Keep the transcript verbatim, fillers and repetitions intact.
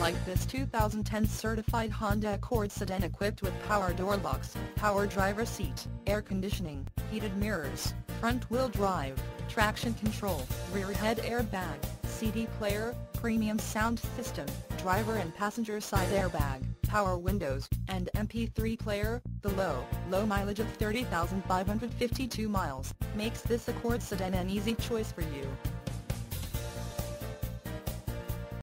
like this two thousand ten certified Honda Accord Sedan equipped with power door locks, power driver seat, air conditioning, heated mirrors, front-wheel drive, traction control, rear head airbag, C D player, premium sound system, driver and passenger side airbag, power windows, and M P three player. The low, low mileage of thirty thousand five hundred fifty-two miles makes this Accord Sedan an easy choice for you.